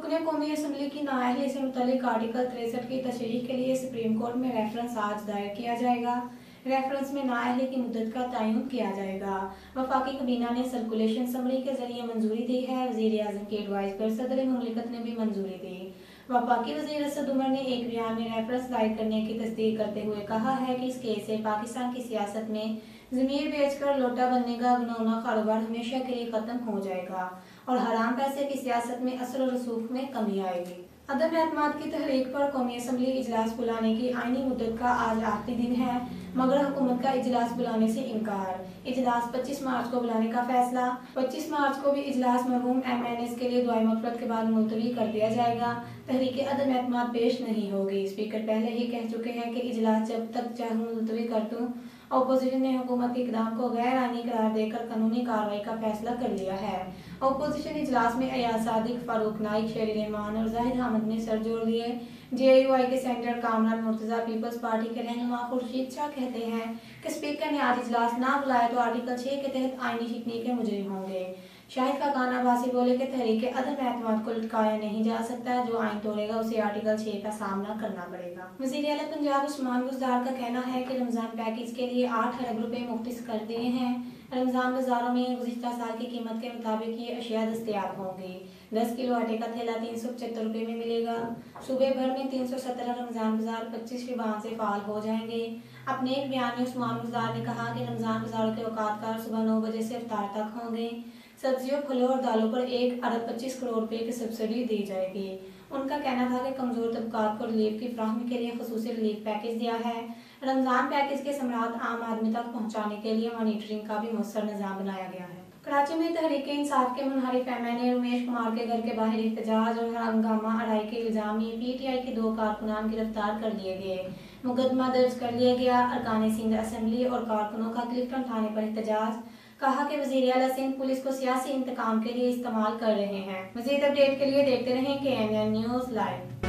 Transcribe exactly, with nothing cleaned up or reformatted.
रुकने कौमी असम्बली की नाअहली से मुतल्लिक आर्टिकल तिरसठ की तशरीह के लिए सुप्रीम कोर्ट में रेफरेंस आज दायर किया जाएगा। रेफरेंस में नाअहली की मुद्दत का तयन किया जाएगा। वफाकी काबीना ने सर्कुलेशन समरी के जरिए मंजूरी दी है। वज़ीर आज़म की एडवाइस पर सदर मुमलिकत ने भी मंजूरी दी। वफाकी वज़ीर असद उमर ने एक बयान में रेफरेंस दायर करने की तस्दीक करते हुए कहा है कि इस केस से पाकिस्तान की सियासत में ज़मीर बेचकर लोटा बनने का घिनौना कारोबार हमेशा के लिए खत्म हो जाएगा और हराम पैसे की सियासत में असर और रसूख में कमी आएगी। अदम एतमाद की तहरीक पर कौमी असम्बली इजलास बुलाने की आईनी मुद्दत का आज आखिरी दिन है, मगर हुकूमत का इजलास बुलाने से इनकार। इजलास पच्चीस मार्च को बुलाने का फैसला। पच्चीस मार्च को भी इजलास मरहूम एम एन एस के लिए दुआई मग़फ़िरत के बाद मुलतवी कर दिया जाएगा। तहरीक अदम एतमाद पेश नहीं होगी। स्पीकर पहले ही कह चुके हैं कि इजलास जब तक चाहूँ मुलतवी कर दूँ। अपोजिशन ने हुकूमत के इक़दाम को गैर आईनी करार देकर कानूनी कार्रवाई का फैसला कर लिया है। अपोजिशन इजलास में अयाज सादिक, फारूक नाइक, शेर रहमान और जाहिद अहमद ने सर जोड़ लिए। जे यू आई के center Kamran Murtaza people's party के रहनुमा खुर्शीद शाह कहते हैं कि स्पीकर ने आज इजलास ना बुलाया तो आर्टिकल छह के तहत आईनी शिकनी के मुजरिम होंगे। शाहिद खाकान अब्बासी बोले कि तहरीक अदम एतमाद को लटकाया नहीं जा सकता, जो आइन तोड़ेगा उसे आर्टिकल छह का सामना करना पड़ेगा। वज़ीर आला पंजाब उस्मान बुज़दार का कहना है कि रमजान पैकेज के लिए आठ अरब रुपए मुख्तस कर दिए हैं। रमजान बाजारों में गुज़िश्ता साल की कीमत के मुताबिक ये अशिया दस्तयाब होंगी। दस किलो आटे का थैला तीन सौ पचहत्तर रुपये में मिलेगा। सूबे भर में तीन सौ सत्रह रमजान बाजार पच्चीस शुबान से फाल हो जाएंगे। अपने एक बयान में उस्मान बुज़दार ने कहा कि रमजान बाजारों के औकातकार सुबह नौ बजे से इफ्तार तक होंगे। सब्जियों, फलों और दालों पर एक अरब पच्चीस करोड़ रुपए की सब्सिडी दी जाएगी। उनका कहना था कि कमजोर तबकात को रिलीफ की फ्राहमी के लिए खुसूसी रिलीफ पैकेज दिया है। रमजान पैकेज के समरात आम आदमी तक पहुँचाने के लिए मॉनिटरिंग का भी मुयस्सर निज़ाम बनाया गया है। कराची में तहरीक इंसाफ के मुनहरिफ M N A Ramesh Kumar के घर के बाहर एहतजाज और हंगामा अड़ाई के इल्जाम में पी टी आई के दो कारकुनान गिरफ्तार कर लिए गए। मुकदमा दर्ज कर लिया गया। अरकान सिंध असम्बली और कारकुनों का क्लिफ्टन थाने पर एहतजाज। कहा कि वज़ीर आला सिंध पुलिस को सियासी इंतकाम के लिए इस्तेमाल कर रहे हैं। मज़ीद अपडेट के लिए देखते रहें के एन एन न्यूज़ लाइव।